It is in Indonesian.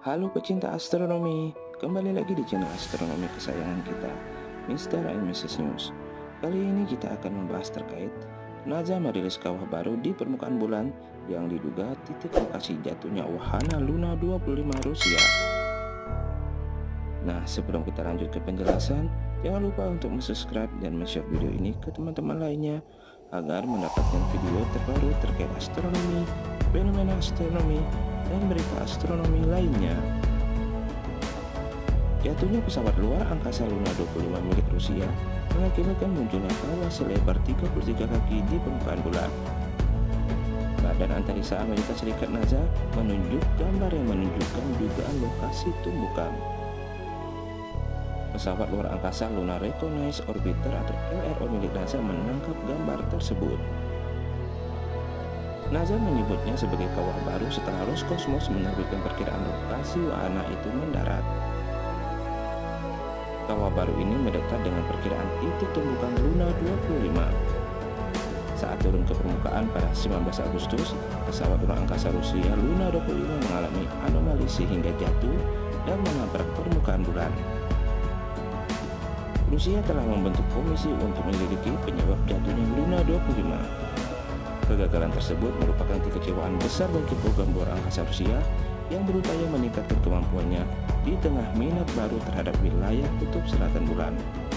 Halo pecinta astronomi, kembali lagi di channel astronomi kesayangan kita, Mr. and Mrs. News. Kali ini kita akan membahas terkait NASA merilis kawah baru di permukaan bulan yang diduga titik lokasi jatuhnya wahana Luna 25 Rusia. Nah, sebelum kita lanjut ke penjelasan, jangan lupa untuk subscribe dan share video ini ke teman-teman lainnya agar mendapatkan video terbaru terkait astronomi, fenomena astronomi, dan berita astronomi lainnya. Jatuhnya pesawat luar angkasa Luna 25 milik Rusia mengakibatkan munculnya kawah selebar 33 kaki di permukaan bulan. Badan Antariksa Amerika Serikat NASA menunjuk gambar yang menunjukkan dugaan lokasi tumbukan. Pesawat luar angkasa Lunar Reconnaissance Orbiter atau LRO milik NASA menangkap gambar tersebut. NASA menyebutnya sebagai kawah baru setelah Roskosmos menerbitkan perkiraan lokasi wahana itu mendarat. Kawah baru ini mendekat dengan perkiraan titik tumbukan Luna 25. Saat turun ke permukaan pada 19 Agustus, pesawat luar angkasa Rusia Luna 25 mengalami anomali sehingga jatuh dan menabrak permukaan bulan. Rusia telah membentuk komisi untuk menyelidiki penyebab jatuhnya Luna 25. Kegagalan tersebut merupakan kekecewaan besar bagi program luar angkasa Rusia yang berupaya meningkatkan kemampuannya di tengah minat baru terhadap wilayah kutub selatan bulan.